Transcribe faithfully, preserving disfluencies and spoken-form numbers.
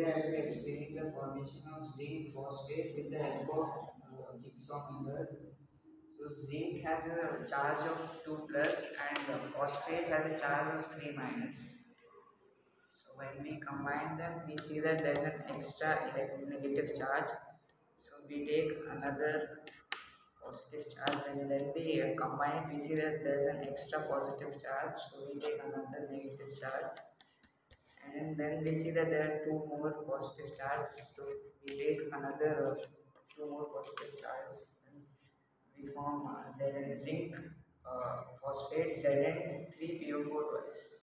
today I will explain the formation of zinc phosphate with the help of uh, jigsaw method. So zinc has a charge of two plus and uh, phosphate has a charge of three minus. So when we combine them, we see that there is an extra elect- negative charge. So we take another positive charge, and then we uh, combine it, we see that there is an extra positive charge. So we take another negative charge, and then we see that there are two more positive charges, so we take another uh, two more positive charges, and we form uh, Zn zinc uh, phosphate Zn three P O four twice.